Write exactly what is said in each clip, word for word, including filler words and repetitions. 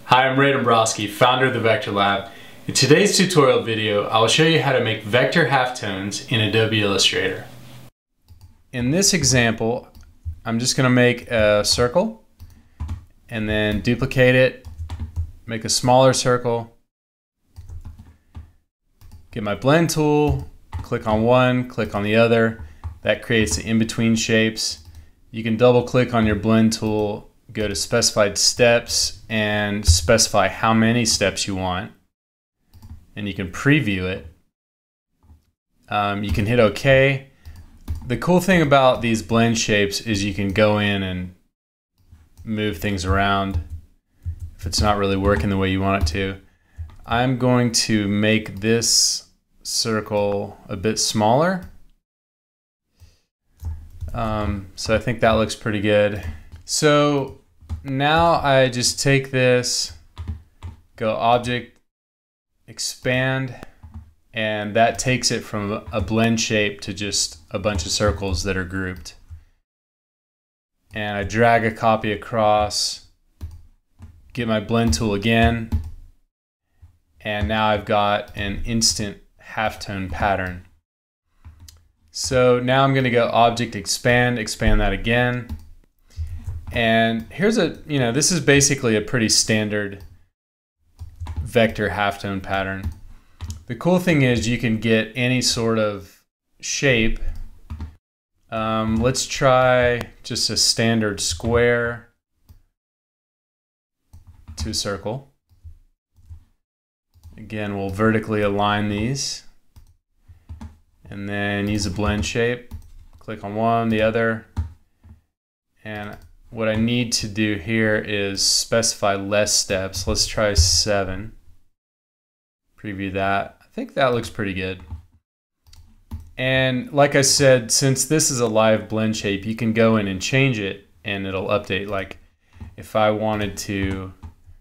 Hi, I'm Ray Dombrowski, founder of the Vector Lab. In today's tutorial video, I will show you how to make vector halftones in Adobe Illustrator. In this example, I'm just going to make a circle and then duplicate it, make a smaller circle, get my blend tool, click on one, click on the other. That creates the in-between shapes. You can double click on your blend tool, go to specified steps and specify how many steps you want, and you can preview it. Um, you can hit OK. The cool thing about these blend shapes is you can go in and move things around if it's not really working the way you want it to. I'm going to make this circle a bit smaller. Um, so I think that looks pretty good. So now I just take this, go Object, Expand, and that takes it from a blend shape to just a bunch of circles that are grouped. And I drag a copy across, get my blend tool again, and now I've got an instant halftone pattern. So now I'm going to go Object, Expand, expand that again. And here's a, you know, this is basically a pretty standard vector halftone pattern. The cool thing is you can get any sort of shape. Um, let's try just a standard square to circle. Again, we'll vertically align these and then use a blend shape. Click on one, the other, and what I need to do here is specify less steps. Let's try seven. Preview that. I think that looks pretty good. And like I said, since this is a live blend shape, you can go in and change it and it'll update. Like if I wanted to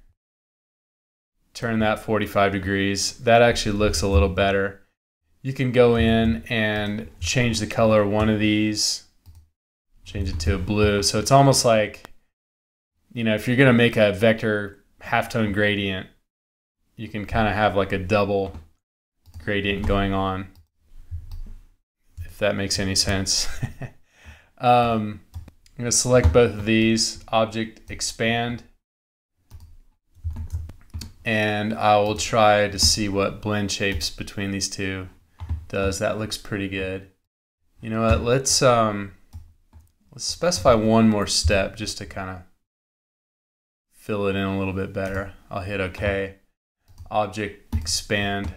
turn that forty-five degrees, that actually looks a little better. You can go in and change the color of one of these, change it to a blue. So it's almost like, you know, if you're going to make a vector halftone gradient, you can kind of have like a double gradient going on, if that makes any sense. um, I'm going to select both of these, Object, Expand, and I will try to see what blend shapes between these two does. That looks pretty good. You know what, let's um, let's specify one more step just to kind of fill it in a little bit better. I'll hit OK. Object, Expand.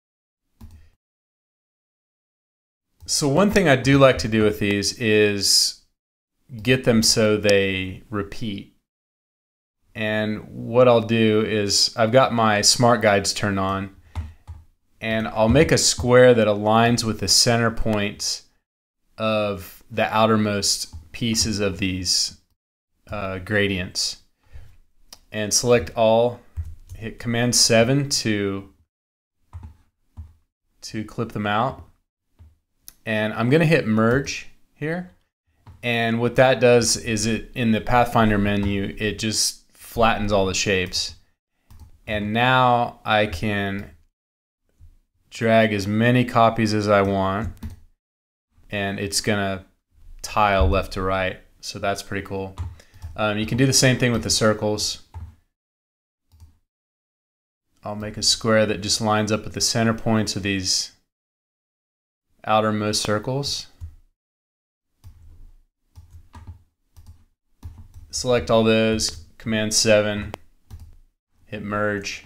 So one thing I do like to do with these is get them so they repeat. And what I'll do is I've got my smart guides turned on, and I'll make a square that aligns with the center points of the outermost pieces of these uh, gradients, and select all, hit Command seven to to clip them out, and I'm gonna hit merge here, and what that does is it in the Pathfinder menu it just flattens all the shapes, and now I can drag as many copies as I want and it's gonna tile left to right. So that's pretty cool. Um, you can do the same thing with the circles. I'll make a square that just lines up with the center points of these outermost circles. Select all those, Command seven, hit merge.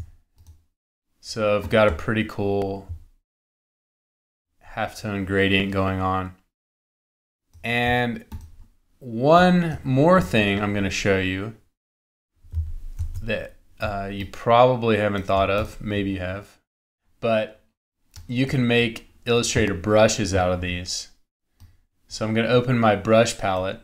So I've got a pretty cool halftone gradient going on. And one more thing I'm going to show you that uh, you probably haven't thought of, maybe you have, but you can make Illustrator brushes out of these. So I'm going to open my brush palette.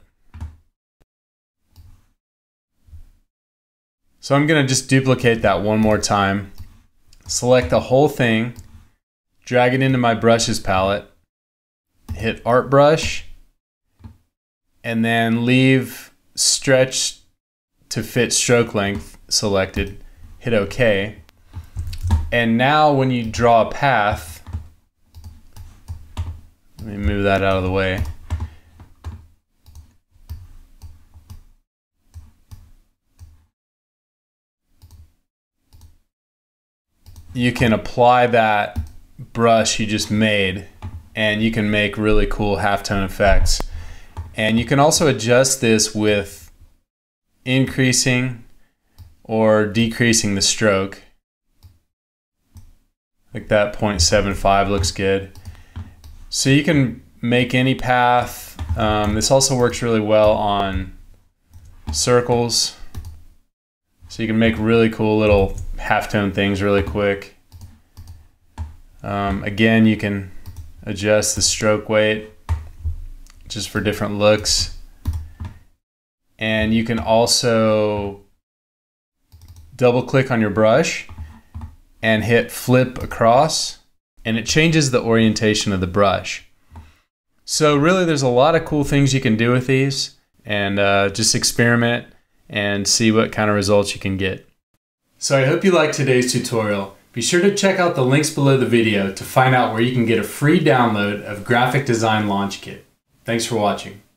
So I'm going to just duplicate that one more time, select the whole thing, drag it into my brushes palette, hit Art Brush, and then leave stretch to fit stroke length selected, hit OK. And now when you draw a path, let me move that out of the way. You can apply that brush you just made, and you can make really cool halftone effects. And you can also adjust this with increasing or decreasing the stroke. Like that zero point seven five looks good. So you can make any path. Um, this also works really well on circles. So you can make really cool little halftone things really quick. Um, again, you can adjust the stroke weight just for different looks. And you can also double click on your brush and hit flip across, and it changes the orientation of the brush. So really there's a lot of cool things you can do with these, and uh, just experiment and see what kind of results you can get. So I hope you liked today's tutorial. Be sure to check out the links below the video to find out where you can get a free download of Graphic Design Launch Kit. Thanks for watching.